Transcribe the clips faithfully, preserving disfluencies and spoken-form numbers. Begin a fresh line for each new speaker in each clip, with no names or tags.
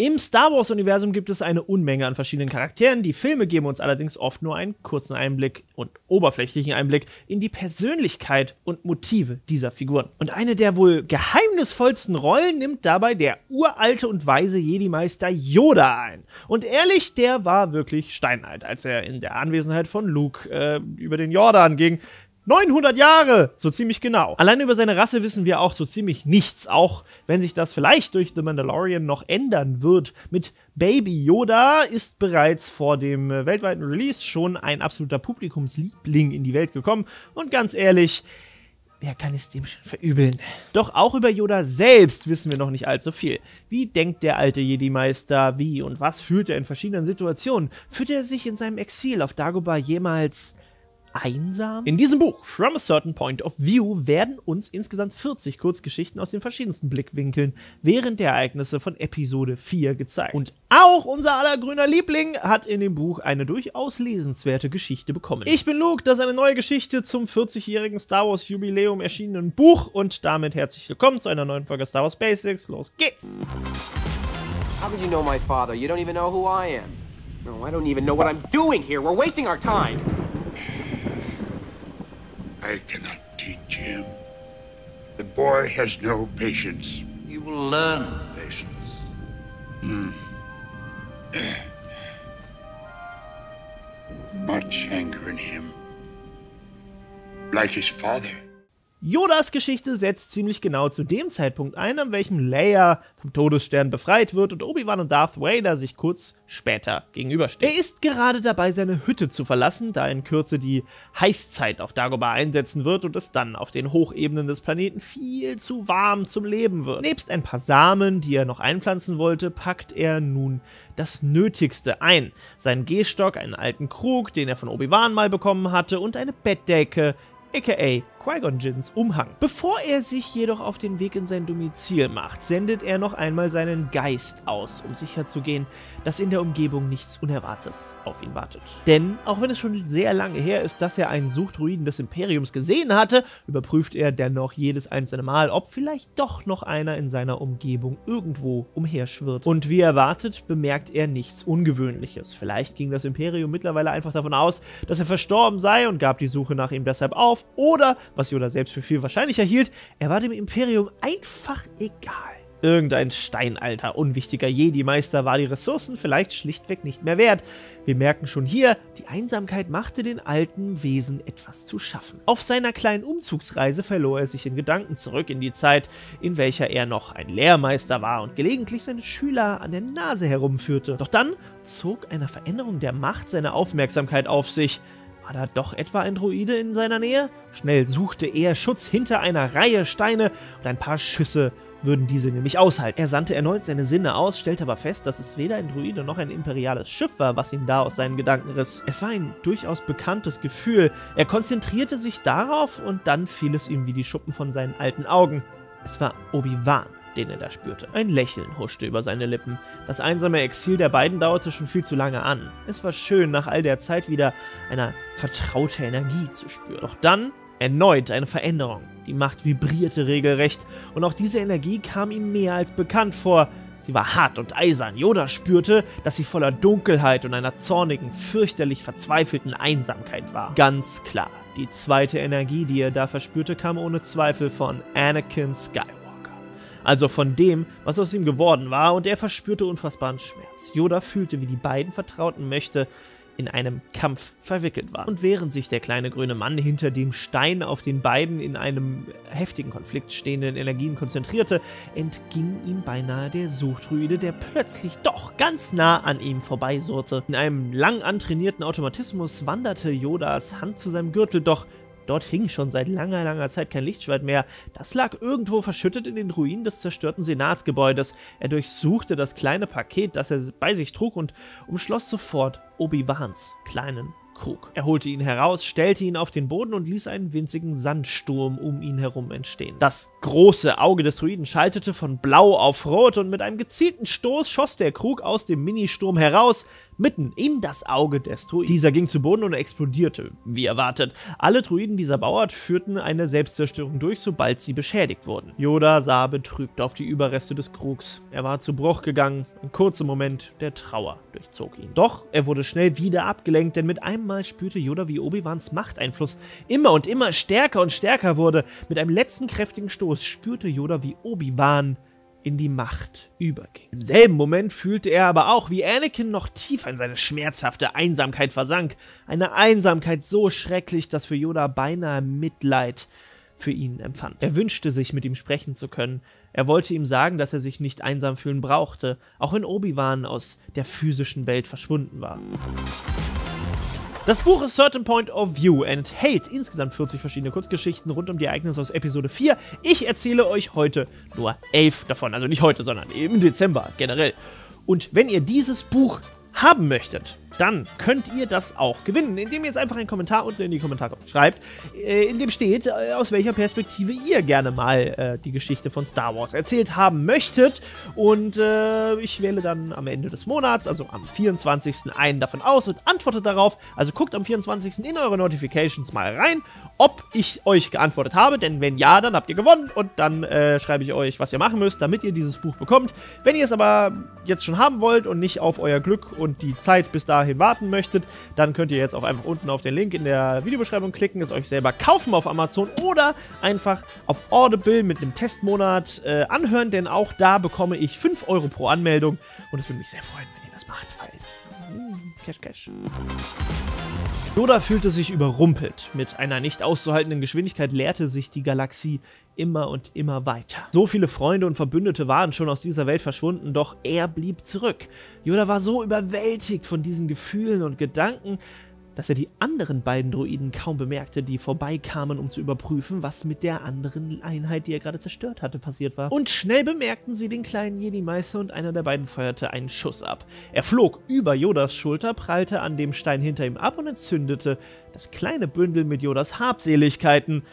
Im Star Wars-Universum gibt es eine Unmenge an verschiedenen Charakteren, die Filme geben uns allerdings oft nur einen kurzen Einblick und oberflächlichen Einblick in die Persönlichkeit und Motive dieser Figuren. Und eine der wohl geheimnisvollsten Rollen nimmt dabei der uralte und weise Jedi-Meister Yoda ein. Und ehrlich, der war wirklich steinalt, als er in der Anwesenheit von Luke äh, über den Jordan ging. neunhundert Jahre, so ziemlich genau. Allein über seine Rasse wissen wir auch so ziemlich nichts, auch wenn sich das vielleicht durch The Mandalorian noch ändern wird. Mit Baby Yoda ist bereits vor dem äh, weltweiten Release schon ein absoluter Publikumsliebling in die Welt gekommen und ganz ehrlich, wer kann es dem schon verübeln? Doch auch über Yoda selbst wissen wir noch nicht allzu viel. Wie denkt der alte Jedi-Meister? Wie und was fühlt er in verschiedenen Situationen? Fühlt er sich in seinem Exil auf Dagobah jemals einsam? In diesem Buch, From a Certain Point of View, werden uns insgesamt vierzig Kurzgeschichten aus den verschiedensten Blickwinkeln während der Ereignisse von Episode vier gezeigt. Und auch unser aller grüner Liebling hat in dem Buch eine durchaus lesenswerte Geschichte bekommen. Ich bin Luke, das ist eine neue Geschichte zum vierzigjährigen Star Wars Jubiläum erschienenen Buch und damit herzlich willkommen zu einer neuen Folge Star Wars Basics. Los geht's!
How could you know my father? You don't even know who I am. No, I don't even know what I'm doing here. We're wasting our time.
I cannot teach him. The boy has no patience.
You will learn patience.
Hmm. Much anger in him. Like his father.
Yodas Geschichte setzt ziemlich genau zu dem Zeitpunkt ein, an welchem Leia vom Todesstern befreit wird und Obi-Wan und Darth Vader sich kurz später gegenüberstehen. Er ist gerade dabei, seine Hütte zu verlassen, da in Kürze die Heißzeit auf Dagobah einsetzen wird und es dann auf den Hochebenen des Planeten viel zu warm zum Leben wird. Nebst ein paar Samen, die er noch einpflanzen wollte, packt er nun das Nötigste ein. Seinen Gehstock, einen alten Krug, den er von Obi-Wan mal bekommen hatte, und eine Bettdecke, aka Qui-Gon Jinns Umhang. Bevor er sich jedoch auf den Weg in sein Domizil macht, sendet er noch einmal seinen Geist aus, um sicherzugehen, dass in der Umgebung nichts Unerwartetes auf ihn wartet. Denn, auch wenn es schon sehr lange her ist, dass er einen Suchdruiden des Imperiums gesehen hatte, überprüft er dennoch jedes einzelne Mal, ob vielleicht doch noch einer in seiner Umgebung irgendwo umherschwirrt. Und wie erwartet, bemerkt er nichts Ungewöhnliches. Vielleicht ging das Imperium mittlerweile einfach davon aus, dass er verstorben sei und gab die Suche nach ihm deshalb auf, oder was Yoda selbst für viel wahrscheinlicher hielt, er war dem Imperium einfach egal. Irgendein steinalter, unwichtiger Jedi-Meister war die Ressourcen vielleicht schlichtweg nicht mehr wert. Wir merken schon hier, die Einsamkeit machte den alten Wesen etwas zu schaffen. Auf seiner kleinen Umzugsreise verlor er sich in Gedanken zurück in die Zeit, in welcher er noch ein Lehrmeister war und gelegentlich seine Schüler an der Nase herumführte. Doch dann zog eine Veränderung der Macht seine Aufmerksamkeit auf sich. War da doch etwa ein Droide in seiner Nähe? Schnell suchte er Schutz hinter einer Reihe Steine und ein paar Schüsse würden diese nämlich aushalten. Er sandte erneut seine Sinne aus, stellte aber fest, dass es weder ein Droide noch ein imperiales Schiff war, was ihn da aus seinen Gedanken riss. Es war ein durchaus bekanntes Gefühl. Er konzentrierte sich darauf und dann fiel es ihm wie die Schuppen von seinen alten Augen. Es war Obi-Wan, den er da spürte. Ein Lächeln huschte über seine Lippen. Das einsame Exil der beiden dauerte schon viel zu lange an. Es war schön, nach all der Zeit wieder eine vertraute Energie zu spüren. Doch dann erneut eine Veränderung. Die Macht vibrierte regelrecht und auch diese Energie kam ihm mehr als bekannt vor. Sie war hart und eisern. Yoda spürte, dass sie voller Dunkelheit und einer zornigen, fürchterlich verzweifelten Einsamkeit war. Ganz klar, die zweite Energie, die er da verspürte, kam ohne Zweifel von Anakin Skywalker. Also von dem, was aus ihm geworden war, und er verspürte unfassbaren Schmerz. Yoda fühlte, wie die beiden vertrauten Mächte in einem Kampf verwickelt waren. Und während sich der kleine grüne Mann hinter dem Stein auf den beiden in einem heftigen Konflikt stehenden Energien konzentrierte, entging ihm beinahe der Suchdruide, der plötzlich doch ganz nah an ihm vorbeisurrte. In einem lang antrainierten Automatismus wanderte Yodas Hand zu seinem Gürtel, doch dort hing schon seit langer, langer Zeit kein Lichtschwert mehr. Das lag irgendwo verschüttet in den Ruinen des zerstörten Senatsgebäudes. Er durchsuchte das kleine Paket, das er bei sich trug, und umschloss sofort Obi-Wans kleinen Krug. Er holte ihn heraus, stellte ihn auf den Boden und ließ einen winzigen Sandsturm um ihn herum entstehen. Das große Auge des Druiden schaltete von blau auf rot und mit einem gezielten Stoß schoss der Krug aus dem Ministurm heraus, mitten in das Auge des Druiden. Dieser ging zu Boden und explodierte, wie erwartet. Alle Druiden dieser Bauart führten eine Selbstzerstörung durch, sobald sie beschädigt wurden. Yoda sah betrübt auf die Überreste des Krugs. Er war zu Bruch gegangen, ein kurzer Moment der Trauer durchzog ihn. Doch er wurde schnell wieder abgelenkt, denn mit einem Mal spürte Yoda, wie Obi-Wans Machteinfluss immer und immer stärker und stärker wurde. Mit einem letzten kräftigen Stoß spürte Yoda, wie Obi-Wan in die Macht überging. Im selben Moment fühlte er aber auch, wie Anakin noch tiefer in seine schmerzhafte Einsamkeit versank. Eine Einsamkeit so schrecklich, dass für Yoda beinahe Mitleid für ihn empfand. Er wünschte sich, mit ihm sprechen zu können. Er wollte ihm sagen, dass er sich nicht einsam fühlen brauchte, auch wenn Obi-Wan aus der physischen Welt verschwunden war. Das Buch A Certain Point of View enthält insgesamt vierzig verschiedene Kurzgeschichten rund um die Ereignisse aus Episode vier. Ich erzähle euch heute nur elf davon, also nicht heute, sondern im Dezember generell. Und wenn ihr dieses Buch haben möchtet, dann könnt ihr das auch gewinnen, indem ihr jetzt einfach einen Kommentar unten in die Kommentare schreibt, äh, in dem steht, äh, aus welcher Perspektive ihr gerne mal äh, die Geschichte von Star Wars erzählt haben möchtet. Und äh, ich wähle dann am Ende des Monats, also am vierundzwanzigsten einen davon aus und antwortet darauf. Also guckt am vierundzwanzigsten in eure Notifications mal rein, ob ich euch geantwortet habe, denn wenn ja, dann habt ihr gewonnen und dann äh, schreibe ich euch, was ihr machen müsst, damit ihr dieses Buch bekommt. Wenn ihr es aber jetzt schon haben wollt und nicht auf euer Glück und die Zeit bis dahin warten möchtet, dann könnt ihr jetzt auch einfach unten auf den Link in der Videobeschreibung klicken, es euch selber kaufen auf Amazon oder einfach auf Audible mit einem Testmonat äh, anhören, denn auch da bekomme ich fünf Euro pro Anmeldung und es würde mich sehr freuen, wenn ihr das macht, weil mm, Cash, Cash. Yoda fühlte sich überrumpelt. Mit einer nicht auszuhaltenden Geschwindigkeit leerte sich die Galaxie immer und immer weiter. So viele Freunde und Verbündete waren schon aus dieser Welt verschwunden, doch er blieb zurück. Yoda war so überwältigt von diesen Gefühlen und Gedanken, dass er die anderen beiden Droiden kaum bemerkte, die vorbeikamen, um zu überprüfen, was mit der anderen Einheit, die er gerade zerstört hatte, passiert war. Und schnell bemerkten sie den kleinen Jedi-Meister und einer der beiden feuerte einen Schuss ab. Er flog über Yodas Schulter, prallte an dem Stein hinter ihm ab und entzündete das kleine Bündel mit Yodas Habseligkeiten.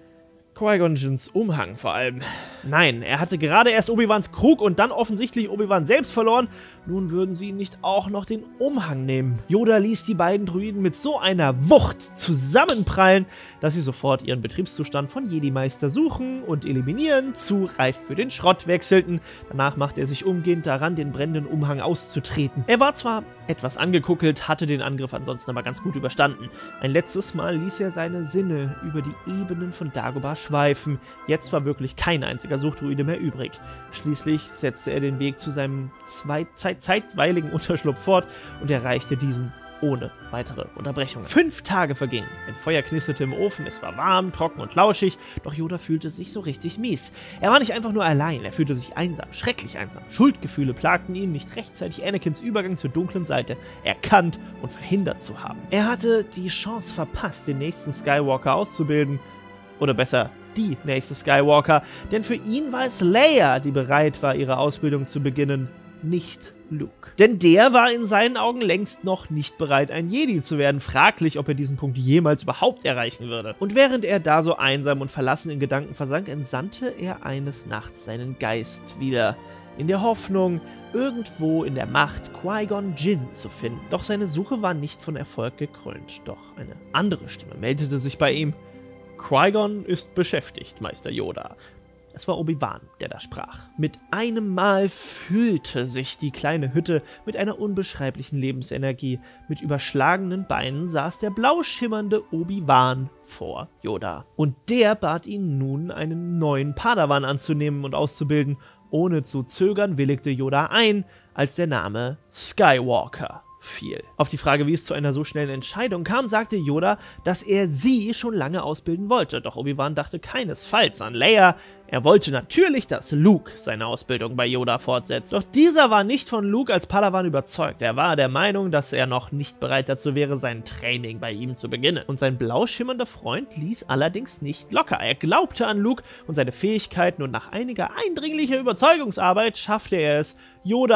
Qui-Gon Jinns Umhang vor allem. Nein, er hatte gerade erst Obi-Wans Krug und dann offensichtlich Obi-Wan selbst verloren. Nun würden sie nicht auch noch den Umhang nehmen. Yoda ließ die beiden Druiden mit so einer Wucht zusammenprallen, dass sie sofort ihren Betriebszustand von Jedi-Meister suchen und eliminieren zu reif für den Schrott wechselten. Danach machte er sich umgehend daran, den brennenden Umhang auszutreten. Er war zwar etwas angekuckelt, hatte den Angriff ansonsten aber ganz gut überstanden. Ein letztes Mal ließ er seine Sinne über die Ebenen von Dagobah schweifen. Jetzt war wirklich kein einziger Suchtdruide mehr übrig. Schließlich setzte er den Weg zu seinem zwei zeit zeitweiligen Unterschlupf fort und erreichte diesen ohne weitere Unterbrechungen. Fünf Tage vergingen. Ein Feuer knisterte im Ofen, es war warm, trocken und lauschig, doch Yoda fühlte sich so richtig mies. Er war nicht einfach nur allein, er fühlte sich einsam, schrecklich einsam. Schuldgefühle plagten ihn, nicht rechtzeitig Anakins Übergang zur dunklen Seite erkannt und verhindert zu haben. Er hatte die Chance verpasst, den nächsten Skywalker auszubilden. Oder besser, die nächste Skywalker, denn für ihn war es Leia, die bereit war, ihre Ausbildung zu beginnen, nicht Luke. Denn der war in seinen Augen längst noch nicht bereit, ein Jedi zu werden. Fraglich, ob er diesen Punkt jemals überhaupt erreichen würde. Und während er da so einsam und verlassen in Gedanken versank, entsandte er eines Nachts seinen Geist wieder, in der Hoffnung, irgendwo in der Macht Qui-Gon Jinn zu finden. Doch seine Suche war nicht von Erfolg gekrönt. Doch eine andere Stimme meldete sich bei ihm. Qui-Gon ist beschäftigt, Meister Yoda. Es war Obi-Wan, der da sprach. Mit einem Mal füllte sich die kleine Hütte mit einer unbeschreiblichen Lebensenergie. Mit überschlagenen Beinen saß der blau schimmernde Obi-Wan vor Yoda. Und der bat ihn nun, einen neuen Padawan anzunehmen und auszubilden. Ohne zu zögern willigte Yoda ein, als der Name Skywalker fiel. Auf die Frage, wie es zu einer so schnellen Entscheidung kam, sagte Yoda, dass er sie schon lange ausbilden wollte. Doch Obi-Wan dachte keinesfalls an Leia. Er wollte natürlich, dass Luke seine Ausbildung bei Yoda fortsetzt. Doch dieser war nicht von Luke als Padawan überzeugt. Er war der Meinung, dass er noch nicht bereit dazu wäre, sein Training bei ihm zu beginnen. Und sein blau schimmernder Freund ließ allerdings nicht locker. Er glaubte an Luke und seine Fähigkeiten und nach einiger eindringlicher Überzeugungsarbeit schaffte er es, Yoda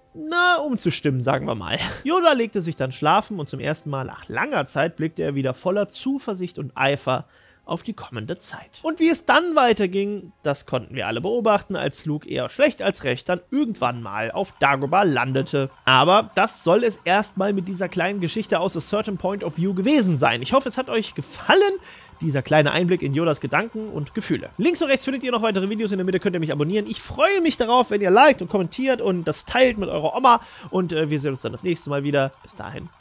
na, umzustimmen, sagen wir mal. Yoda legte sich dann schlafen und zum ersten Mal nach langer Zeit blickte er wieder voller Zuversicht und Eifer auf die kommende Zeit. Und wie es dann weiterging, das konnten wir alle beobachten, als Luke eher schlecht als recht dann irgendwann mal auf Dagobah landete. Aber das soll es erstmal mit dieser kleinen Geschichte aus A Certain Point of View gewesen sein. Ich hoffe, es hat euch gefallen, dieser kleine Einblick in Yodas Gedanken und Gefühle. Links und rechts findet ihr noch weitere Videos, in der Mitte könnt ihr mich abonnieren. Ich freue mich darauf, wenn ihr liked und kommentiert und das teilt mit eurer Oma. Und äh, wir sehen uns dann das nächste Mal wieder. Bis dahin.